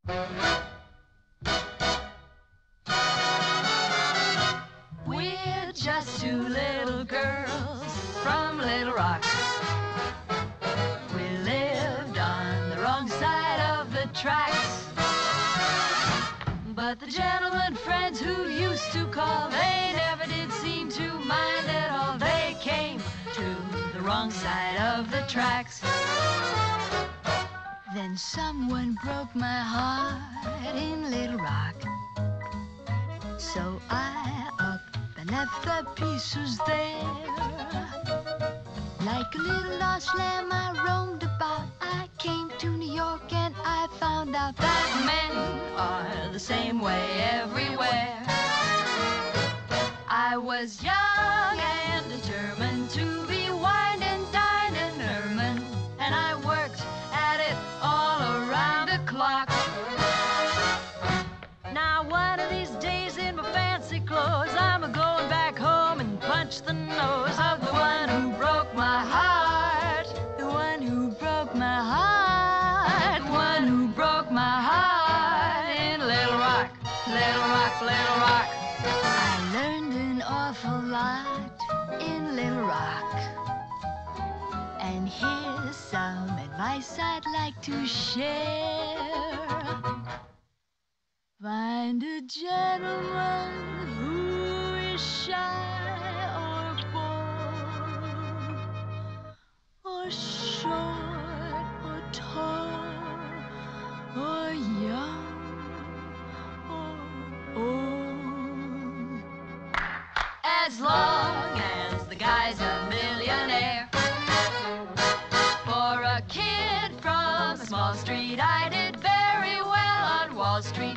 We're just two little girls from Little Rock. We lived on the wrong side of the tracks. But the gentlemen friends who used to call, they never did seem to mind at all. They came to the wrong side of the tracks. Then someone broke my heart in Little Rock. So I up and left the pieces there. Like a little lost lamb I roamed about. I came to New York and I found out that men are the same way everywhere. I was young and determined to be wined and dined and ermined, and I worked at it all around the clock. Now one of these days in my fancy clothes, I'm a-going back home and punch the nose of the one who broke my heart. The one who broke my heart. The one who broke my heart in Little Rock, Little Rock, Little Rock. I learned an awful lot in Little Rock, and here's some advice I'd like to share. Find a gentleman who is shy or bold, or short or tall, or young or old. As long as the guy's a millionaire. For a kid from a small street, I did very well on Wall Street.